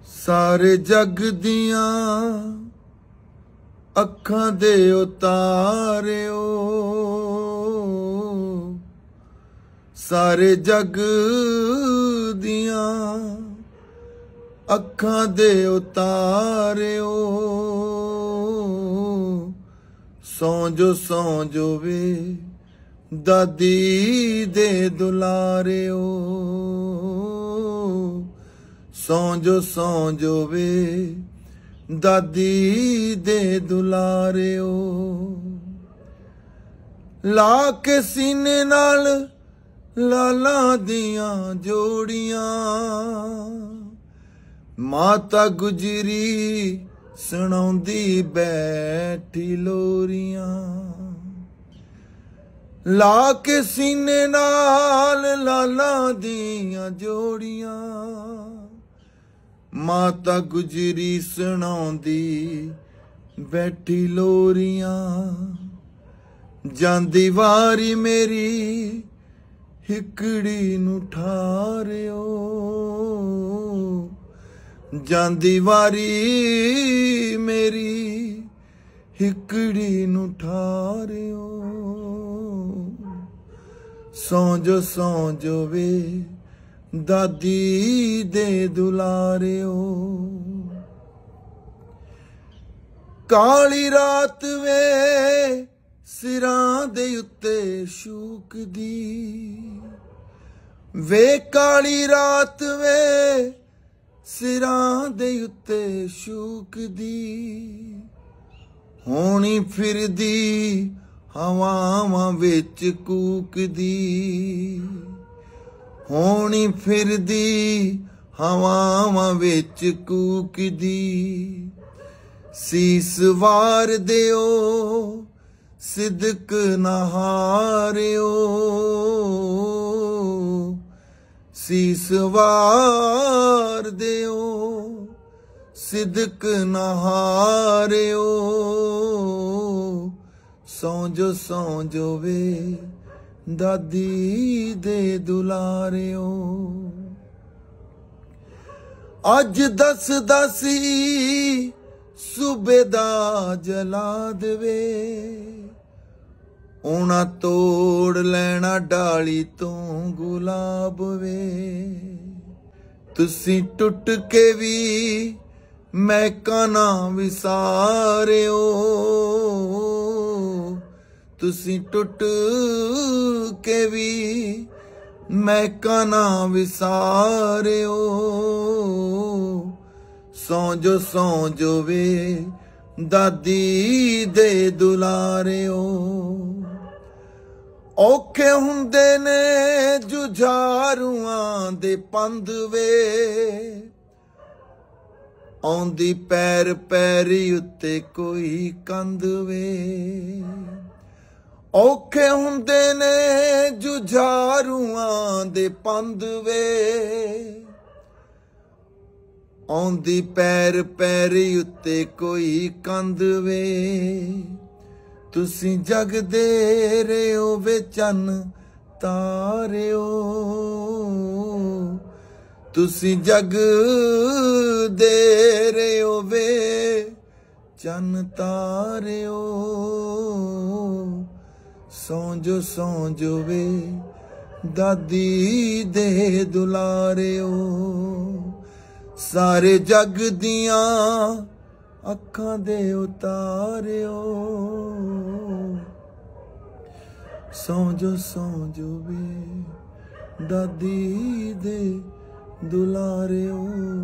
सारे जग दियां अखां दे उतारियो, सारे जग दियां अखां दे उतारियो। सौ जो वे दादी दे दुलारियो, सौ जो वे दादी दे दुलारियो। ला के सीने नाल लाला दियां जोड़ियां, माता गुजरी सुणाउंदी बैठी लोरियां। ला के सीने नाल लाला दियां जोड़ियां, माता गुजरी सुणाउंदी बैठी लोरियां। जांदी वारी मेरी हिकड़ी नू ठारियो, जांदी वारी मेरी हिकड़ी नू ठारियो। सौ जो वे दादी दे दुलारियो। काली रात वे सिरां दे उत्ते शूकदी, वे काली रात वे सिरां दे उत्ते शूकदी। होनी फिरदी हवावां विच कूकदी, होनी फिरदी हवावां विच कूकदी। सीस वार दियो सिदक नहारियो, सीस वार दियो सिदक नहारियो। सौ जो वे दादी दे दुलारियो। अज दसदा सी सूबेदा जला देवे, उना तोड़ लेना डाली तो गुलाब वे। तुसी टुट के भी महका ना विसारियो, तुसी टुट के भी महका ना विसारियो। सौ जो वे दादी दे दुलारियो। औखे हुंदे ने जुझारुआं दे पंध वे, आउंदी पैर पैरी उत्ते कोई कंध वे। औखे हुंदे ने जुझारुआं दे पंध वे, आउंदी पैर पैरी उत्ते कोई कंध वे। तुसी जग दे रहो वे चन तारियो, तुसी जग दे रहो वे चन तारियो। सौ जो वे दादी दे दुलारियो। सारे जग दियां अखां दे उतारियो। सौ जो वे दादी दे दुलारियो।